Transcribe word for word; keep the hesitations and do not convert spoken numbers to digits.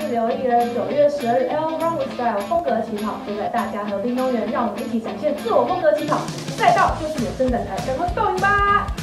留意了九月十二日 L Run with Style 风格起跑，就在大家和平公园，让我们一起展现自我风格起跑。赛道就是你的伸展台，赶快报名吧！